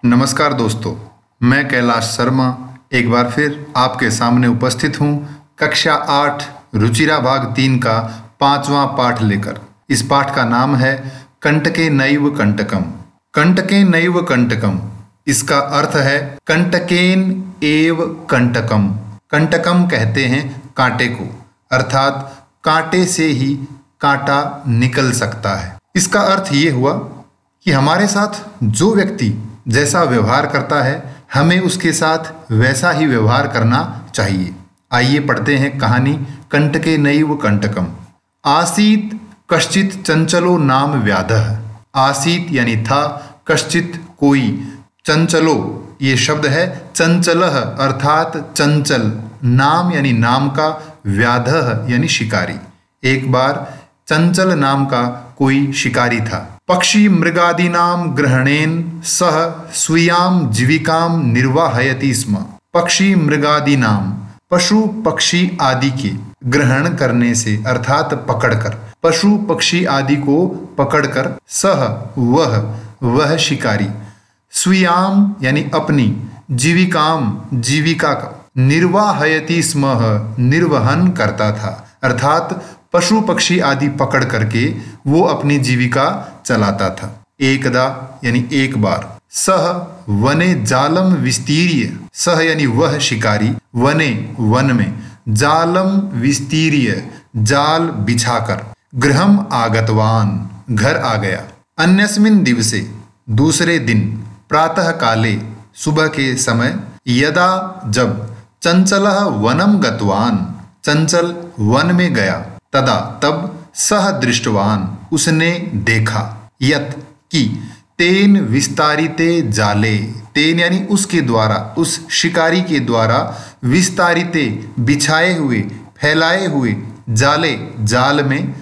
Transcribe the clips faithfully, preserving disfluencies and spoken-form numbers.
नमस्कार दोस्तों, मैं कैलाश शर्मा एक बार फिर आपके सामने उपस्थित हूँ कक्षा आठ रुचिरा भाग तीन का पांचवा पाठ लेकर। इस पाठ का नाम है कंटके नैव कंटकम। कंटके नैव कंटकम, इसका अर्थ है कंटकेन एव कंटकम। कंटकम कहते हैं कांटे को, अर्थात कांटे से ही कांटा निकल सकता है। इसका अर्थ ये हुआ कि हमारे साथ जो व्यक्ति जैसा व्यवहार करता है, हमें उसके साथ वैसा ही व्यवहार करना चाहिए। आइए पढ़ते हैं कहानी कंटके नैव कंटकम। आसीत कश्चित चंचलो नाम व्याधः। आसीत यानी था, कश्चित कोई, चंचलो ये शब्द है, चंचलः अर्थात चंचल, नाम यानी नाम का, व्याधः यानी शिकारी। एक बार चंचल नाम का कोई शिकारी था। पक्षी मृगादीनाम ग्रहणेन सह स्वीयाम जीविकाम निर्वाहयति स्म। पक्षी मृगादीनाम, पशु पक्षी आदि के ग्रहण करने से अर्थात पकड़कर, पशु पक्षी आदि को पकड़कर, सह वह वह शिकारी, स्वीयाम यानी अपनी, जीविकाम जीविका का, निर्वाहयति स्म निर्वहन करता था, अर्थात पशु पक्षी आदि पकड़ करके वो अपनी जीविका चलाता था। एकदा यानी एक बार, सह वने जालम विस्तीर्य, सह यानी वह शिकारी, वने वन में, जालम विस्तीर्य जाल बिछाकर, गृहम आगतवान घर आ गया। अन्यस्मिन दिवसे दूसरे दिन, प्रातः काले सुबह के समय, यदा जब, चंचलः वनम गतवान चंचल वन में गया, तदा तब, सह दृष्टवान उसने देखा, यत कि, तेन विस्तारिते जाले, तेन यानी उसके द्वारा, उस शिकारी के द्वारा, विस्तारिते बिछाए हुए फैलाए हुए, जाले जाल में,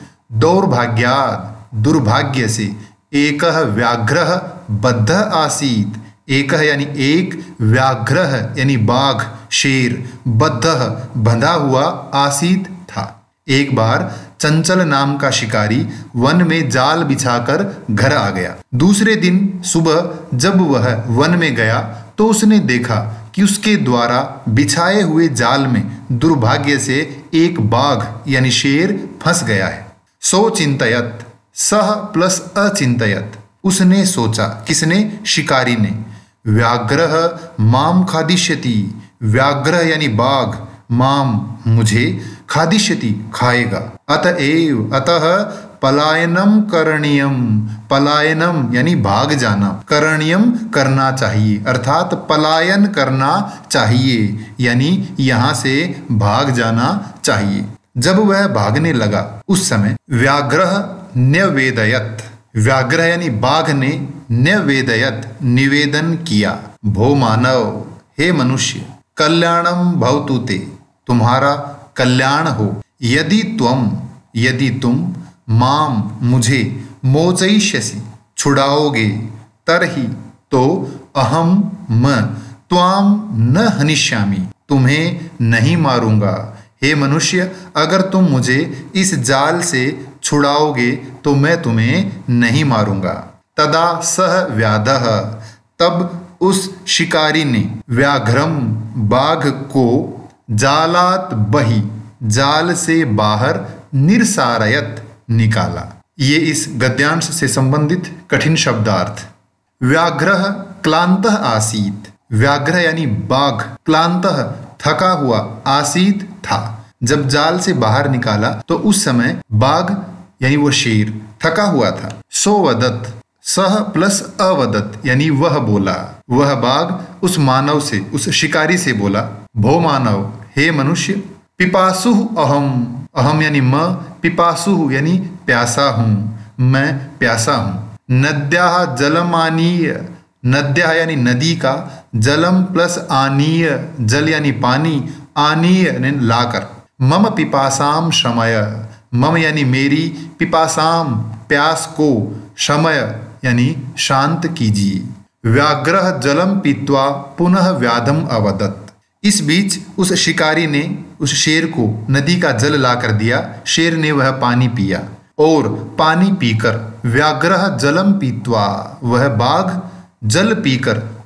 दौर्भाग्याद दुर्भाग्य से, एकः व्याघ्रः बद्ध आसीत, एकः यानी एक, व्याघ्रः यानी बाघ शेर, बद्धः बंधा हुआ, आसीत था। एक बार चंचल नाम का शिकारी वन में जाल बिछाकर घर आ गया। दूसरे दिन सुबह जब वह वन में गया तो उसने देखा कि उसके द्वारा बिछाए हुए जाल में दुर्भाग्य से एक बाघ यानी शेर फंस गया है। सो चिंतयत, सह प्लस अचिंतयत, उसने सोचा, किसने? शिकारी ने। व्याघ्रः माम खादिष्यति, व्याघ्र यानी बाघ, माम मुझे, खादिष्यति खाएगा, अतएव अतः पलायनम करणीयम, पलायनम यानी भाग जाना, करणीयम करना चाहिए, अर्थात पलायन करना चाहिए, यानी यहाँ से भाग जाना चाहिए। जब वह भागने लगा उस समय, व्याघ्रः न्यवेदयत, व्याघ्र यानी बाघ ने, न्यवेदयत निवेदन किया, भो मानव, हे मनुष्य, कल्याणम भवतु ते, तुम्हारा कल्याण हो, यदि त्वम यदि तुम, माम मुझे, मोचयिष्यसि छुड़ाओगे, तरहि तो, अहम मैं, त्वाम न हनिष्यामि, तुम्हें नहीं मारूंगा। हे मनुष्य, अगर तुम मुझे इस जाल से छुड़ाओगे तो मैं तुम्हें नहीं मारूंगा। तदा सह व्याधः, तब उस शिकारी ने, व्याघ्रम बाघ को, जालात बही जाल से बाहर, निरसारयत निकाला। ये इस गद्यांश से संबंधित कठिन शब्दार्थ। व्याघ्रः क्लांतः आसीत, व्याघ्र यानी बाघ, क्लांतः थका हुआ, आसीत था, जब जाल से बाहर निकाला तो उस समय बाघ यानी वो शेर थका हुआ था। सो वदत, सह प्लस अवदत यानी वह बोला, वह बाघ उस मानव से, उस शिकारी से बोला, भो मानव, हे मनुष्य, पिपासुः अहम, अहम यानी म, पिपासुः यानी प्यासा हूँ, मैं प्यासा हूँ। नद्याः जलम आनीय, नद्याः यानी नदी का, जलम प्लस आनीय जल यानी पानी, आनीय यानी लाकर, मम पिपासाम शमय, मम यानी मेरी, पिपासाम प्यास को, शमय यानी शांत कीजिए। व्याघ्रः जलम पीत्वा पुनः व्याधम अवदत्, इस बीच उस शिकारी ने उस शेर को नदी का जल ला कर दिया, शेर ने वह पानी पिया, और पानी पीकर, व्याघ्रः जलम पीत्वा, वह बाघ जल पीकर,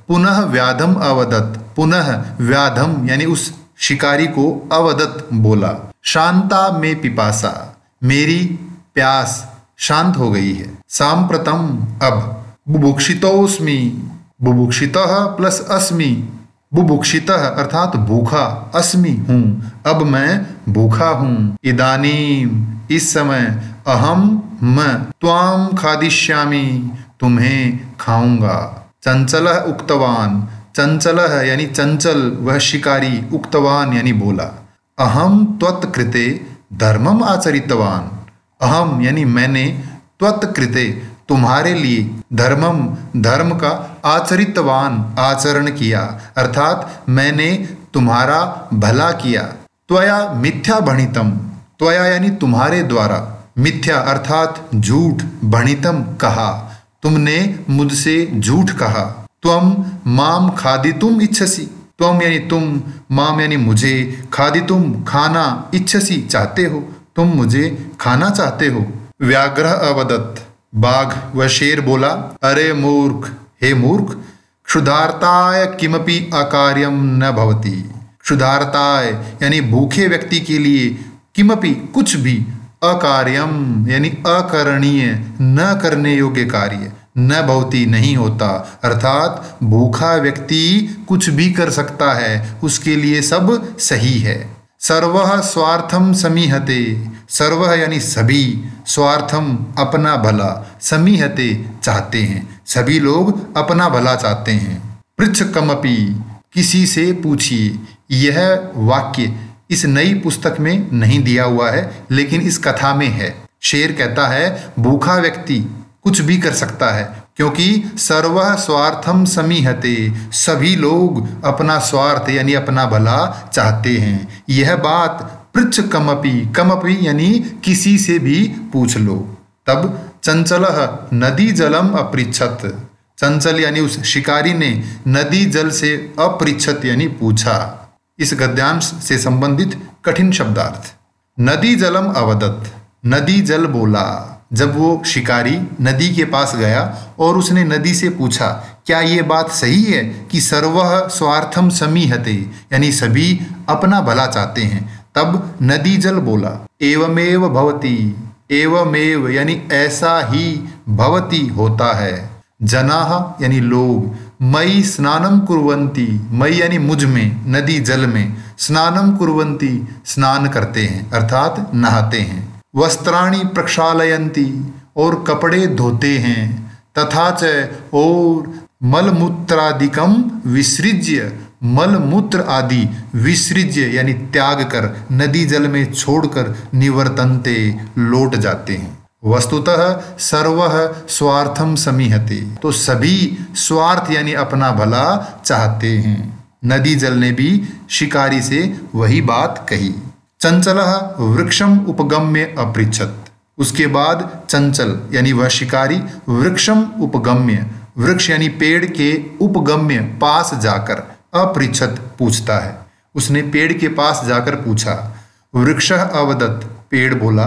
पुनः व्याधम अवदत, पुनः व्याधम यानी उस शिकारी को अवदत बोला। शांता में पिपासा, मेरी प्यास शांत हो गई है। सांप्रतम अब, बुभुक्षितोस्मि, बुभुक्षितः प्लस अस्मि, बुभुक्षितः अर्थात भूखा, अस्मि हूँ, अब मैं भूखा हूँ। इदानीम इस समय, अहम मैं, त्वाम खादिष्यामि तुम्हें खाऊंगा। चंचलः उक्तवान, चंचलः यानी चंचल वह शिकारी, उक्तवान यानी बोला। अहम त्वत्कृते धर्मम आचरितवान, अहम यानी मैंने, त्वत्कृते तुम्हारे लिए, धर्मम धर्म का, आचरितवान आचरण किया, अर्थात मैंने तुम्हारा भला किया। त्वया मिथ्या भणितम, त्वया यानी तुम्हारे द्वारा, मिथ्या अर्थात झूठ, भणितम कहा, तुमने मुझसे झूठ कहा। त्वम माम खादितुम इच्छसि, त्वम यानी तुम, माम यानी मुझे, खादितुम खाना, इच्छसि चाहते हो, तुम मुझे खाना चाहते हो। व्याघ्र अवदत्, बाघ व शेर बोला। अरे मूर्ख, हे मूर्ख, क्षुधार्ताय किमपि अकार्यम न भवति, क्षुधार्ताय यानी भूखे व्यक्ति के लिए, किमपि कुछ भी, अकार्यम यानी अकरणीय, न करने योग्य कार्य, न भवति नहीं होता, अर्थात भूखा व्यक्ति कुछ भी कर सकता है, उसके लिए सब सही है। सर्वः स्वार्थम समीहते, सर्वः यानी सभी, स्वार्थम अपना भला, समीहते चाहते हैं, सभी लोग अपना भला चाहते हैं। पृच्छ कमपि किसी से पूछिए, यह वाक्य इस नई पुस्तक में नहीं दिया हुआ है लेकिन इस कथा में है। शेर कहता है भूखा व्यक्ति कुछ भी कर सकता है, क्योंकि सर्वः स्वार्थम समीहते, सभी लोग अपना स्वार्थ यानी अपना भला चाहते हैं। यह बात पृच्छ कमपि, कमपि यानी किसी से भी पूछ लो। तब चंचलः नदी जलम अपृच्छत, चंचल यानी उस शिकारी ने नदी जल से अपृच्छत यानी पूछा। इस गद्यांश से संबंधित कठिन शब्दार्थ। नदी जलम अवदत्, नदी जल बोला। जब वो शिकारी नदी के पास गया और उसने नदी से पूछा, क्या ये बात सही है कि सर्वः स्वार्थम समीहते, यानी सभी अपना भला चाहते हैं। तब नदी जल बोला, एवमेव भवति, एवमेव यानी ऐसा ही, भवति होता है। जनाः यानी लोग, मई स्नानम कुर्वन्ति, मई यानी मुझ में, नदी जल में, स्नानम कुर्वन्ति स्नान करते हैं अर्थात नहाते हैं। वस्त्राणि प्रक्षालयन्ति और कपड़े धोते हैं। तथा च और मलमूत्रादिकम विसृज्य, मलमूत्र आदि विसृज्य यानी त्याग कर, नदी जल में छोड़कर निवर्तन्ते लौट जाते हैं। वस्तुतः सर्वः स्वार्थम समीहते, तो सभी स्वार्थ यानी अपना भला चाहते हैं। नदी जल ने भी शिकारी से वही बात कही। चंचलः वृक्षम उपगम्य अपृच्छत, उसके बाद चंचल यानी वह शिकारी वृक्षम उपगम्य, वृक्ष यानी पेड़ के उपगम्य पास जाकर, अपृच्छत पूछता है। उसने पेड़ के पास जाकर पूछा। वृक्षः अवदत्, पेड़ बोला।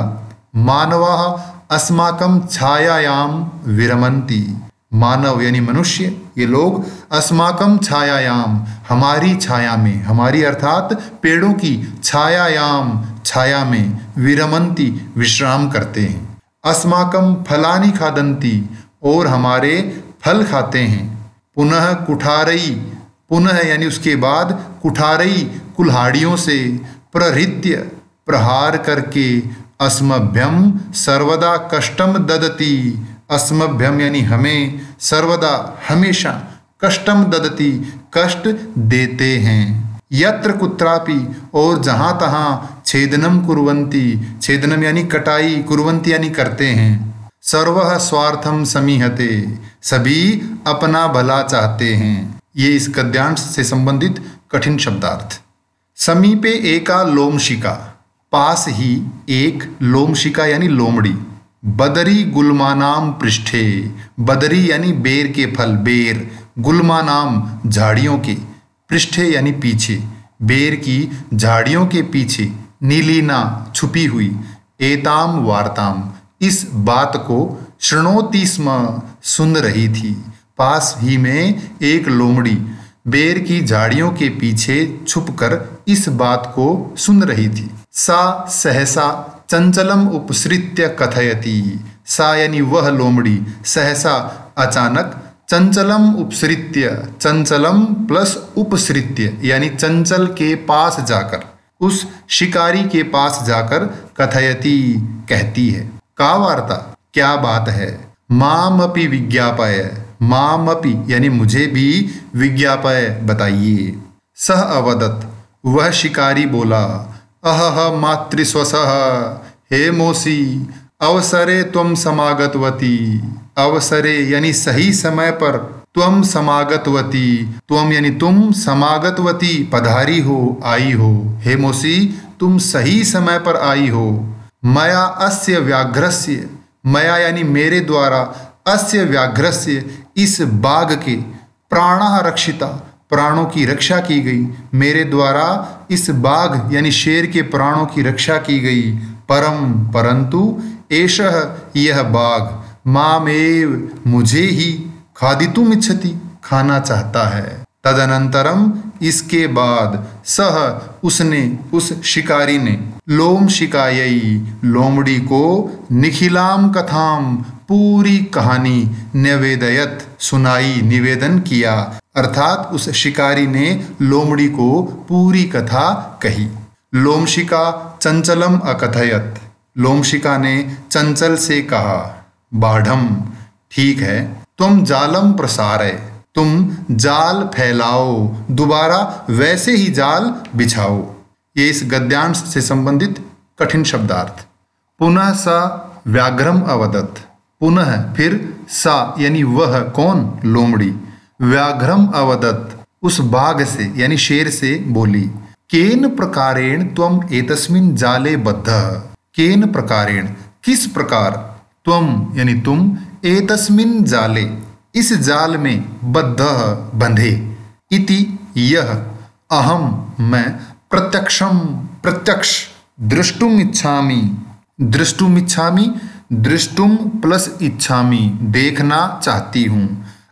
मानवाः अस्माकं छायायाम विरमन्ति, मानव यानी मनुष्य, ये लोग अस्माकं छायायाम हमारी छाया में, हमारी अर्थात पेड़ों की छायायाम छाया में, विरमन्ति विश्राम करते हैं। अस्माकं फलानि खादन्ति और हमारे फल खाते हैं। पुनः कुठारई, पुनः यानी उसके बाद, कुठारई कुल्हाड़ियों से, प्रहृत्य प्रहार करके, अस्मभ्यम सर्वदा कष्टम ददति, अस्मभ्यम यानी हमें, सर्वदा हमेशा, कष्टम ददति कष्ट देते हैं। यत्र कुत्रापि और जहाँ तहाँ, छेदनम कुर्वन्ति, छेदनम यानी कटाई, कुर्वन्ति यानी करते हैं। सर्वः स्वार्थम समीहते, सभी अपना भला चाहते हैं। ये इस गद्यांश से संबंधित कठिन शब्दार्थ। समीपे एका लोमशिका, पास ही एक लोमशिका यानी लोमड़ी। बदरी गुलमानाम पृष्ठे, बदरी यानी बेर के फल, बेर, गुलमानाम झाड़ियों के, पृष्ठे यानी पीछे, बेर की झाड़ियों के पीछे, नीलीना छुपी हुई, एताम वार्ताम इस बात को, शृणोति स्म सुन रही थी, पास ही में एक लोमड़ी बेर की झाड़ियों के पीछे छुपकर इस बात को सुन रही थी। सा सहसा चंचलम उपसृत्य कथयति। सा यानी वह लोमड़ी सहसा अचानक चंचलम उपसृत्य, चंचलम प्लस उपसृत्य यानी चंचल के पास जाकर, उस शिकारी के पास जाकर कथयति कहती है। का वार्ता क्या बात है। मामपि विज्ञापय, मामपि यानी मुझे भी विज्ञापय बताइए। सह अवदत वह शिकारी बोला, अहह मातृस्वसः हे मोसी अवसरे त्वं समागतवती। अवसरे यानी सही समय पर, त्वं समागतवती, त्वं यानी तुम, समागतवती पधारी हो, आई हो। हे मोसी तुम सही समय पर आई हो। मया अस्य व्याघ्रस्य, मया यानी मेरे द्वारा, अस्य व्याघ्रस्य इस बाघ के, प्राणः रक्षिता प्राणों की रक्षा की गई, मेरे द्वारा इस बाघ यानी शेर के प्राणों की रक्षा की गई। परम परंतु एषः यह बाघ मामेव मुझे ही खादितुम इच्छति खाना चाहता है। तदनंतरम इसके बाद सह उसने, उस शिकारी ने, लोम शिकायई लोमड़ी को, निखिलाम कथाम पूरी कहानी, निवेदयत सुनाई, निवेदन किया, अर्थात उस शिकारी ने लोमड़ी को पूरी कथा कही। लोमशिका चंचलम अकथयत, लोमशिका ने चंचल से कहा, बाढ़म ठीक है, तुम जालम प्रसारय, तुम जाल फैलाओ, दोबारा वैसे ही जाल बिछाओ। ये इस गद्यांश से संबंधित कठिन शब्दार्थ। पुनः सा व्याघ्रम अवदत, पुनः फिर सा यानी वह कौन, लोमड़ी, व्याघ्रम अवदत उस बाघ से यानी शेर से बोली, केन प्रकारेण त्वम एतस्मिन् जाले बद्धः, केन प्रकारेण किस प्रकार, त्वम यानी तुम, एतस्मिन् जाले इस जाल में, बद्धः बंधे, इति यह, अहम मैं, प्रत्यक्षम प्रत्यक्ष, दृष्टुम इच्छामि, दृष्टुम इच्छामि, दृष्टुम प्लस इच्छामि देखना चाहती हूँ।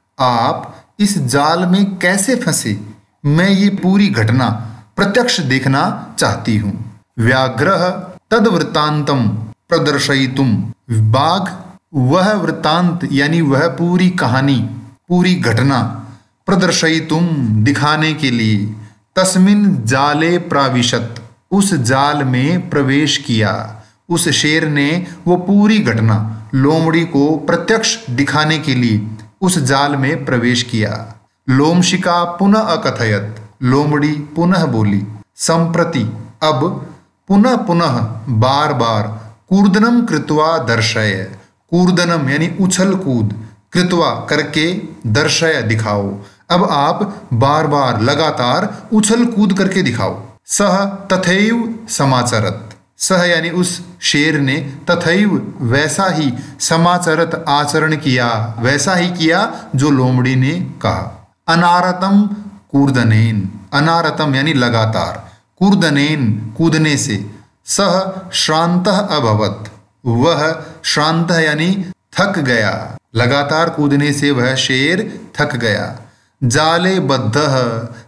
आप इस जाल में कैसे फंसे, मैं ये पूरी घटना प्रत्यक्ष देखना चाहती हूँ। व्याघ्रः तद्वृत्तांतम प्रदर्शयितुम, बाघ वह वृत्तांत यानी वह पूरी कहानी, पूरी घटना, प्रदर्शयितुम दिखाने के लिए, तस्मिन् जाले प्राविशत उस जाल में प्रवेश किया। उस शेर ने वो पूरी घटना लोमड़ी को प्रत्यक्ष दिखाने के लिए उस जाल में प्रवेश किया। लोमशिका पुनः अकथयत, लोमड़ी पुनः बोली, संप्रति अब, पुनः पुनः बार बार, कूर्दनम कृत्वा दर्शय, कूर्दनम यानी उछल कूद, कृत्वा करके, दर्शय दिखाओ, अब आप बार बार लगातार उछल कूद करके दिखाओ। सह तथैव समाचरत, सह यानी उस शेर ने, तथैव वैसा ही, समाचरत आचरण किया, वैसा ही किया जो लोमड़ी ने कहा। अनारतम कूर्दनेन, अनारतम यानी लगातार, कूर्दनेन कूदने से, सह श्रांतः अभवत, वह श्रांत यानी थक गया, लगातार कूदने से वह शेर थक गया। जाले बद्धः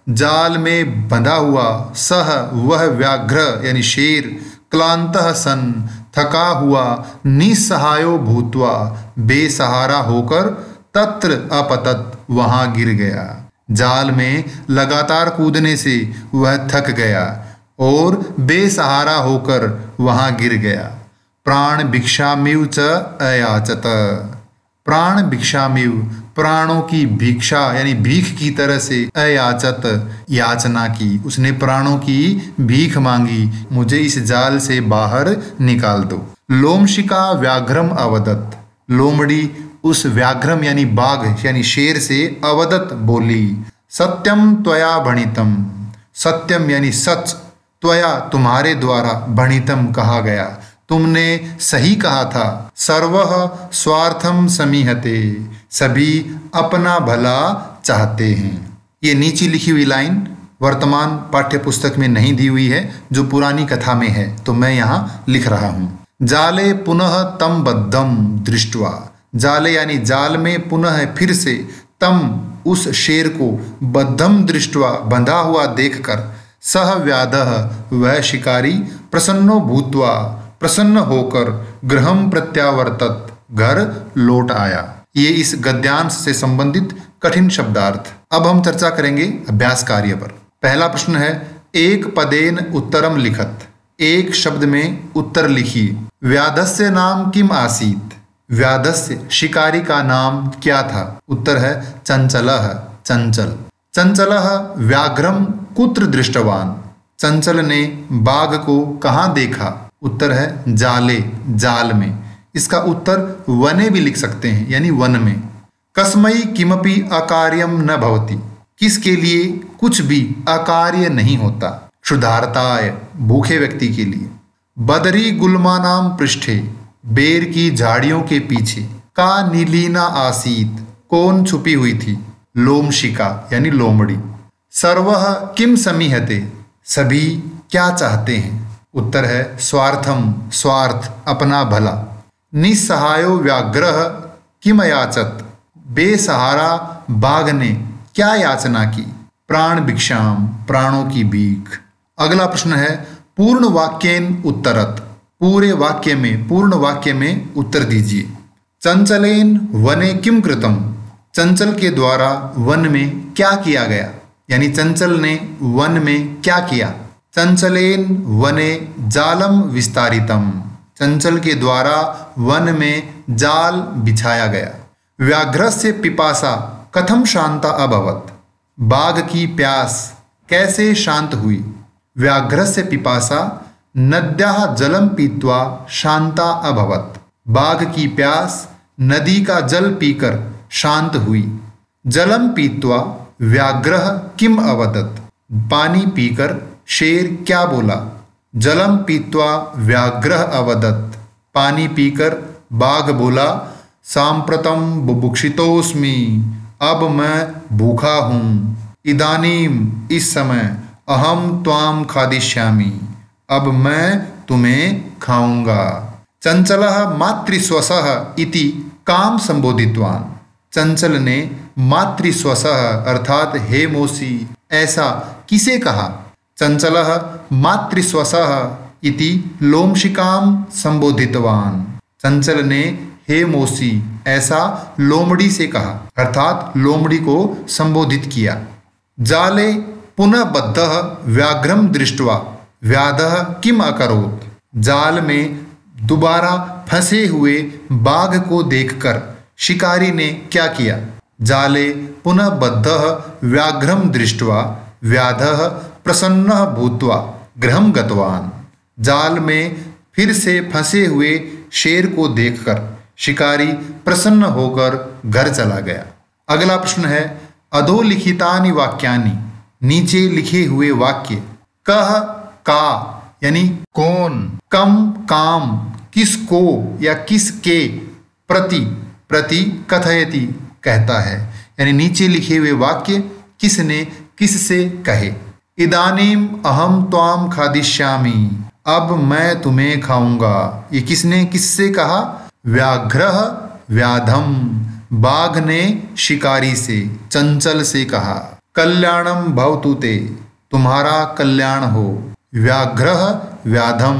जाल में बंधा हुआ, सह वह व्याघ्र यानी शेर, क्लांतः सन थका हुआ, निसहायो भूत्वा बेसहारा होकर, तत्र अपतत वहां गिर गया। जाल में लगातार कूदने से वह थक गया और बेसहारा होकर वहां गिर गया। प्राण भिक्षामिव च अयाचत, प्राण भिक्षामिव प्राणों की भिक्षा यानी भीख की तरह से, अयाचत याचना की, उसने प्राणों की भीख मांगी, मुझे इस जाल से बाहर निकाल दो। लोमशिका व्याघ्रम अवदत, लोमड़ी उस व्याघ्रम यानी बाघ यानी शेर से अवदत बोली, सत्यम त्वया भणितम, सत्यम यानी सच, त्वया तुम्हारे द्वारा, भणितम कहा गया, तुमने सही कहा था। सर्वः स्वार्थम समीहते, सभी अपना भला चाहते हैं। ये नीचे लिखी हुई लाइन वर्तमान पाठ्य पुस्तक में नहीं दी हुई है, जो पुरानी कथा में है, तो मैं यहाँ लिख रहा हूँ। जाले पुनः तम बद्धम दृष्ट्वा, जाले यानी जाल में, पुनः फिर से, तम उस शेर को बद्धम दृष्ट्वा बंधा हुआ देखकर सह व्याधः वह शिकारी प्रसन्नो भूत्वा प्रसन्न होकर गृहम प्रत्यावर्तत घर लौट आया। ये इस गद्यांश से संबंधित कठिन शब्दार्थ। अब हम चर्चा करेंगे अभ्यास कार्य पर। पहला प्रश्न है एक पदेन उत्तरम लिखत। एक शब्द में उत्तर लिखिए। व्याधस्य नाम किम आसीत। व्याधस्य शिकारी का नाम क्या था। उत्तर है चंचलः चंचल। चंचलः व्याघ्रम कुत्र दृष्टवान। चंचल ने बाघ को कहाँ देखा। उत्तर है जाले जाल में। इसका उत्तर वने भी लिख सकते हैं यानी वन में। कस्मई किमपि अकार्यम न भवति। किसके लिए कुछ भी अकार्य नहीं होता। क्षुधार्ताय भूखे व्यक्ति के लिए। बदरी गुल्मानाम पृष्ठे बेर की झाड़ियों के पीछे। का नीलीना आसीत कौन छुपी हुई थी। लोमशिका यानी लोमड़ी। सर्वः किम समीहते सभी क्या चाहते हैं। उत्तर है स्वार्थम स्वार्थ अपना भला। निस्सहायो व्याघ्रः किम याचत। बेसहारा बाघ ने क्या याचना की। प्राण भिक्षाम प्राणों की भीख। अगला प्रश्न है पूर्ण वाक्येन उत्तरत। पूरे वाक्य में पूर्ण वाक्य में उत्तर दीजिए। चंचलेन वने किम कृतम। चंचल के द्वारा वन में क्या किया गया यानी चंचल ने वन में क्या किया। चंचलेन वने जालम विस्तारितम। चंचल के द्वारा वन में जाल बिछाया गया। व्याघ्रस्य पिपासा कथम शांता अभवत। बाघ की प्यास कैसे शांत हुई। व्याघ्रस्य पिपासा नद्याः जलम पीत्वा शांता अभवत। बाघ की प्यास नदी का जल पीकर शांत हुई। जलम पीत्वा व्याघ्रः किम अवदत। पानी पीकर शेर क्या बोला। जलम पीत्वा व्याघ्रः अवदत। पानी पीकर बाघ बोला सांप्रतम बुभुक्षितोस्मि। अब मैं भूखा हूँ। इदानीम इस समय अहम त्वाम खादिष्यामि। अब मैं तुम्हें खाऊंगा। चंचलः मातृस्वसः इति काम संबोधितवान। चंचल ने मातृस्वसः अर्थात हे मौसी ऐसा किसे कहा। चंचलः मातृस्वसः इति लोमशिकाम संबोधितवान। चंचल ने हे मौसी ऐसा लोमड़ी से कहा अर्थात लोमड़ी को संबोधित किया। जाले पुनः बद्धः व्याघ्रम दृष्ट्वा व्याधः किम अकरोत्। जाल में दोबारा फंसे हुए बाघ को देखकर शिकारी ने क्या किया। जाले पुनः बद्धः व्याघ्रम दृष्ट्वा व्याधः प्रसन्नः भूत्वा गृहं गतवान। जाल में फिर से फंसे हुए शेर को देखकर शिकारी प्रसन्न होकर घर चला गया। अगला प्रश्न है अधोलिखितानि वाक्यानि। नीचे लिखे हुए वाक्य कह का यानी कौन। कम काम किसको या किसके। प्रति प्रति कथयति कहता है यानी नीचे लिखे हुए वाक्य किसने किससे कहे। इदानीम अहम त्वाम खादिष्यामि। अब मैं तुम्हें खाऊंगा। ये किसने किससे कहा। व्याघ्रः व्याधम बाघ ने शिकारी से चंचल से कहा। कल्याणम भवतु ते तुम्हारा कल्याण हो। व्याघ्रः व्याधम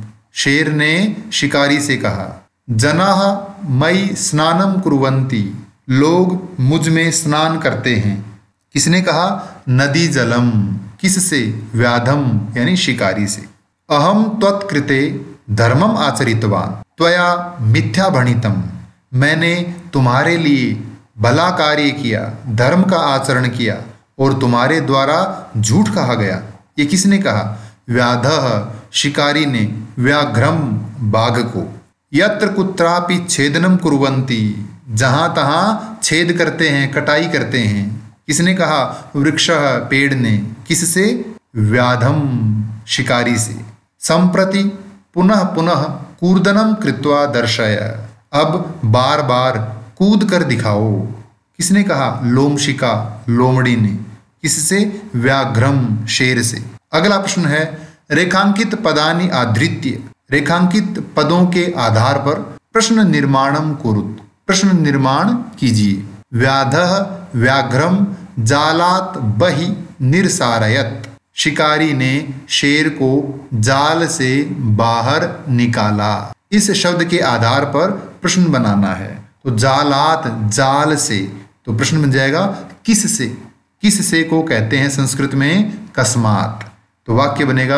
शेर ने शिकारी से कहा। जनाः मयि स्नानम कुर्वन्ति लोग मुझ में स्नान करते हैं। किसने कहा। नदी जलम किससे। व्याधम यानी शिकारी से। अहम त्वत्कृते धर्मम आचरितवान त्वया मिथ्या भणितम। मैंने तुम्हारे लिए भला कार्य किया धर्म का आचरण किया और तुम्हारे द्वारा झूठ कहा गया। ये किसने कहा। व्याधः शिकारी ने व्याघ्रम बाघ को। यत्र कुत्रापि छेदनम कुर्वन्ति जहाँ तहाँ छेद करते हैं कटाई करते हैं। किसने कहा। वृक्षः पेड़ ने। किससे। व्याधम शिकारी से। संप्रति पुनः पुनः कूर्दनम कृत्वा दर्शय अब बार बार कूद कर दिखाओ। किसने कहा। लोमशिका लोमड़ी ने। किससे। व्याघ्रम शेर से। अगला प्रश्न है रेखांकित पदानि आधृत्य। रेखांकित पदों के आधार पर प्रश्न निर्माणम कुरुत। प्रश्न निर्माण कीजिए। व्याधः व्याघ्रम जालात बहि निरसारयत। शिकारी ने शेर को जाल से बाहर निकाला। इस शब्द के आधार पर प्रश्न बनाना है। तो जालात जाल से, तो प्रश्न बन जाएगा किस से। किस से को कहते हैं संस्कृत में कस्मात। तो वाक्य बनेगा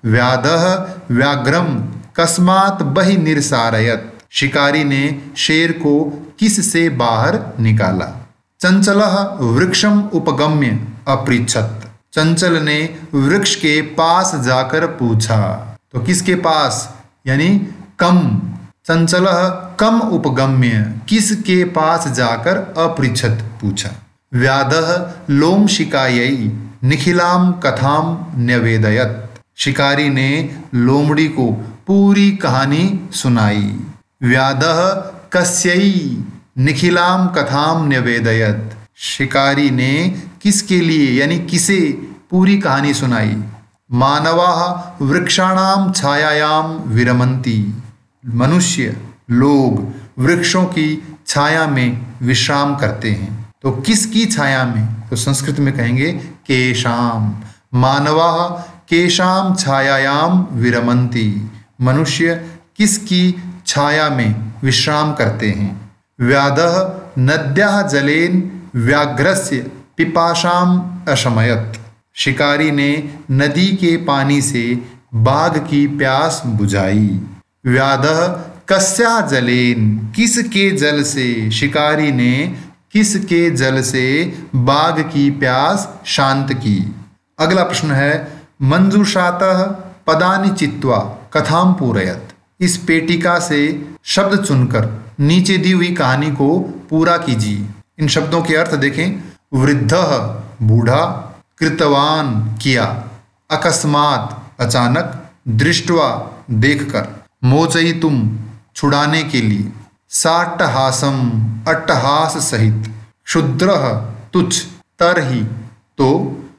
व्याधः व्याघ्रम कस्मात बहि निरसारयत। शिकारी ने शेर को किस से बाहर निकाला। चंचलः वृक्षम उपगम्य अपृच्छत। चंचल ने वृक्ष के पास जाकर पूछा। तो किसके पास, यानी कम। चंचलः कम उपगम्य, किसके पास जाकर अपृच्छत पूछा। व्याधः लोम शिकायै निखिलाम कथाम न्यवेदयत। शिकारी ने लोमड़ी को पूरी कहानी सुनाई। व्याधः कस्यै निखिलाम कथाम न्यवेदयत। शिकारी ने किसके लिए, यानी किसे पूरी कहानी सुनाई। मानवाः वृक्षाणाम छायायाम विरमन्ति। मनुष्य लोग वृक्षों की छाया में विश्राम करते हैं। तो किसकी छाया में, तो संस्कृत में कहेंगे केशाम। मानवाः केशाम छायायाम विरमन्ति। मनुष्य किसकी छाया में विश्राम करते हैं। व्याधः नद्याः जलेन व्याघ्रस्य पिपाशाम अशमयत। शिकारी ने नदी के पानी से बाघ की प्यास बुझाई। व्याधः कस्या जलेन, किसके जल से। शिकारी ने किसके जल से बाघ की प्यास शांत की। अगला प्रश्न है मंजूषातः पदानि चित्वा कथाम पूरयत। इस पेटिका से शब्द चुनकर नीचे दी हुई कहानी को पूरा कीजिए। इन शब्दों के अर्थ देखें। वृद्धः बूढ़ा, कृतवान किया, अकस्मात अचानक, दृष्टवा देखकर, मोचयितुम छुड़ाने के लिए, साट्टहासम अट्टहास सहित, क्षुद्रः तुच्छ, तरहि तो,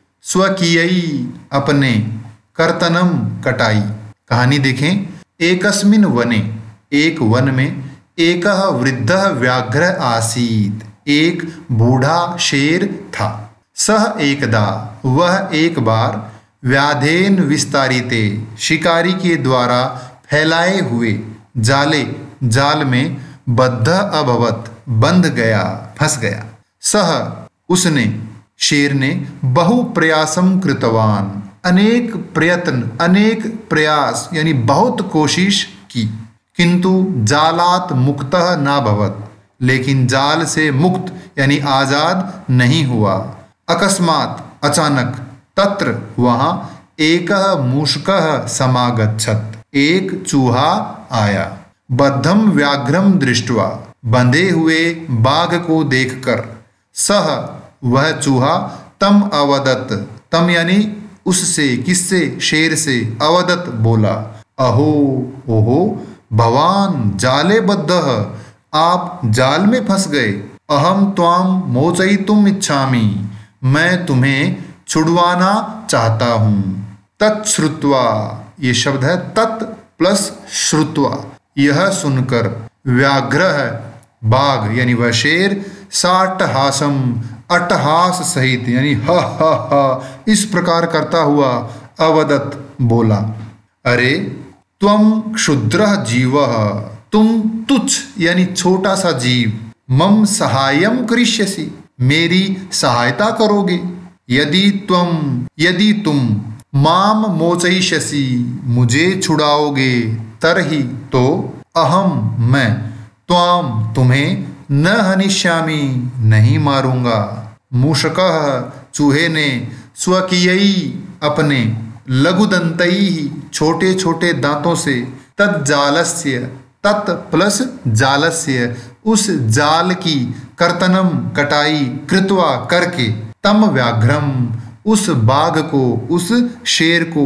स्वकीयई अपने, कर्तनम कटाई। कहानी देखें। एकस्मिन् वने, एक वन में, एकः वृद्धः व्याघ्र आसीत्। एक बूढ़ा शेर था। सह एकदा, वह एक बार, व्याधेन विस्तारिते, शिकारी के द्वारा फैलाए हुए, जाले, जाल में, बद्ध अभवत, बंध गया, फंस गया। सह, उसने, शेर ने, बहु प्रयासम कृतवान, अनेक प्रयत्न, अनेक प्रयास यानी बहुत कोशिश की। किंतु जालात मुक्तः न भवत, लेकिन जाल से मुक्त यानी आजाद नहीं हुआ। अकस्मात, अचानक, तत्र, वहां, एकः मूषकः समागच्छत, एक चूहा आया। बद्धम व्याघ्रम दृष्ट्वा, बंधे हुए बाघ को देखकर, सह, वह चूहा, तम अवदत, तम यानी उससे, किससे, शेर से, अवदत बोला, अहो ओहो भवान जाले बद्धः, आप जाल में फंस गए। अहम त्वाम मोचयितुम इच्छामि, मैं तुम्हें छुड़वाना चाहता हूँ। तत्श्रुत्वा, ये शब्द है तत् प्लस श्रुत्वा, यह सुनकर, व्याघ्र है बाघ यानी वह शेर, साट्टहासम, अट्टहास सहित यानी हा हा हा इस प्रकार करता हुआ, अवदत बोला, अरे त्वम क्षुद्रः जीवः, तुम तुच्छ यानी छोटा सा जीव, मम सहायम करिष्यसि, मेरी सहायता करोगे। यदि त्वम, यदि तुम, माम मोचयिष्यसि, मुझे छुड़ाओगे, तरहि तो, अहम मैं, त्वाम तुम्हें, न हनिष्यामि नहीं मारूंगा। मूषकः चूहे ने, स्वकीयई अपने, लघुदंतई छोटे छोटे दांतों से, तज्जालस्य, तत् प्लस जालस्य उस जाल की, कर्तनम कटाई, कृत्वा करके, तम व्याघ्रम उस बाघ को, उस शेर को,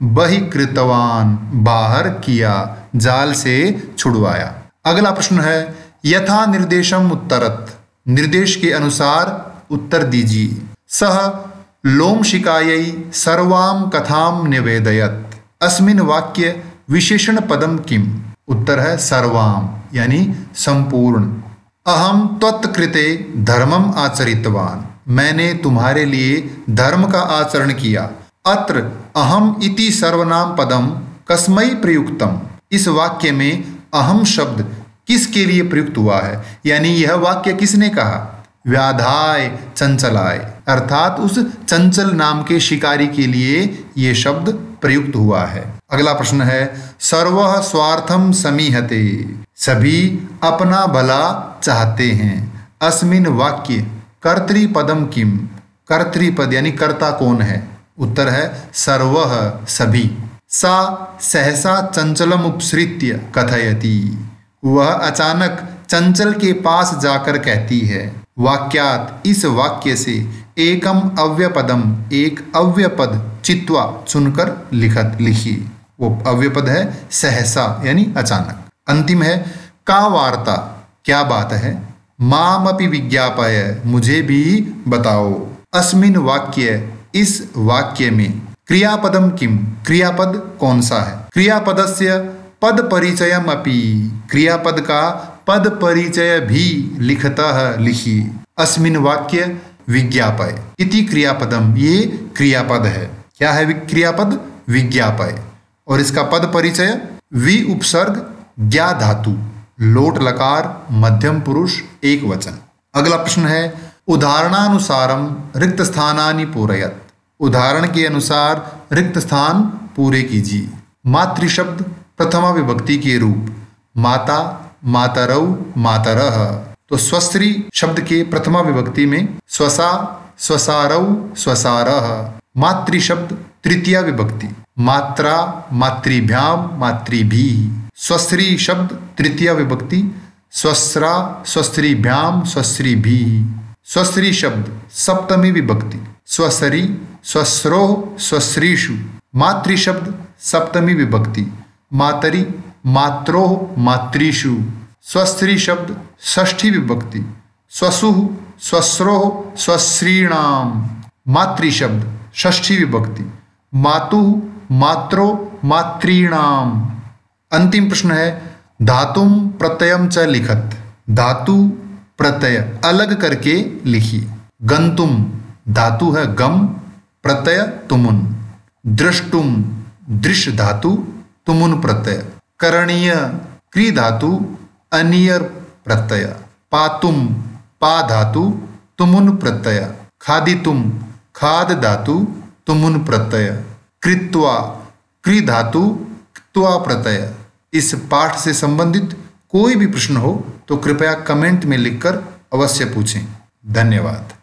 बहिकृतवान बाहर किया, जाल से छुड़वाया। अगला प्रश्न है यथा निर्देशम उत्तरत, निर्देश के अनुसार उत्तर दीजिए। सह लोमशिकायै सर्वाम कथाम निवेदयत, अस्मिन् वाक्य विशेषण पदम किम। उत्तर है सर्वाम यानी संपूर्ण। अहम त्वत्कृते धर्मम आचरितवान, मैंने तुम्हारे लिए धर्म का आचरण किया। अत्र अहम इति सर्वनाम पदम कस्मै प्रयुक्तम, इस वाक्य में अहम शब्द किसके लिए प्रयुक्त हुआ है, यानी यह वाक्य किसने कहा? व्याधाय चंचलाय, अर्थात उस चंचल नाम के शिकारी के लिए यह शब्द प्रयुक्त हुआ है। अगला प्रश्न है, सर्वः स्वार्थम समीहते, सभी अपना भला चाहते हैं। अस्मिन वाक्य कर्तृपदम किम, कर्तृपद यानी कर्ता कौन है? उत्तर है सर्वः सभी। सा सहसा चंचलम उपसृत्य कथयति, वह अचानक चंचल के पास जाकर कहती है। वाक्यात, इस वाक्य से एकम अव्यपदम, एक अव्यपद चित्वा चुनकर लिखत लिखी। वो अव्यपद है सहसा यानी अचानक। अंतिम है का वार्ता, क्या बात है? मामपि विज्ञापय, मुझे भी बताओ। अस्मिन वाक्य, इस वाक्य में क्रियापदम किम, क्रियापद कौन सा है? क्रियापदस्य पद परिचयम अपि, क्रियापद का पद परिचय भी लिखतः लिखिए। अस्मिन वाक्य विज्ञापय इति क्रियापदम, ये क्रियापद है। क्या है क्रियापद? विज्ञापय। और इसका पद परिचय वि उपसर्ग ज्ञा धातु, लोट लकार, मध्यम पुरुष, एक वचन। अगला प्रश्न है, उदाहरणानुसारम रिक्त स्थानानि पूरयत, उदाहरण के अनुसार रिक्त स्थान पूरे कीजिए। मातृशब्द प्रथमा विभक्ति के रूप, माता, मातरौ, मातरः। तो स्वस्त्री शब्द के प्रथमा विभक्ति में स्वसा, स्वसारौ, स्वसारः। मातृशब्द तृतीया विभक्ति, मात्रा, मातृभ्याम, मातृभिः। स्वस्त्री शब्द तृतीया विभक्ति, स्वस्रा, स्वस्त्रीभ्याम, स्वस्त्रीभिः। स्वस्त्री शब्द सप्तमी विभक्ति, स्वसरी, स्वस्रोः, स्वस्त्रीषु। मातृ शब्द सप्तमी विभक्ति, मातरि, मात्रोः, मातृषु। स्वस्त्री शब्द षष्ठी विभक्ति, स्वसुः, स्वस्रोः, स्वस्त्रीणाम। मातृ शब्द षष्ठी विभक्ति, मातुः, मात्रो, मातृणाम। अंतिम प्रश्न है, धातुम प्रत्ययम च लिखत, धातु प्रत्यय अलग करके लिखिए। गंतुम धातु है गम, प्रत्यय तुमुन। दृष्टुम दृश्य धातु, तुमुन प्रत्यय। करणीय क्री धातु, अनियर प्रत्यय। पातुम पा धातु, तुमुन प्रत्यय। खादितुम खाद धातु, तुमुन प्रत्यय। कृत्वा क्री धातु, क्त्वा प्रत्यय। इस पाठ से संबंधित कोई भी प्रश्न हो तो कृपया कमेंट में लिखकर अवश्य पूछें। धन्यवाद।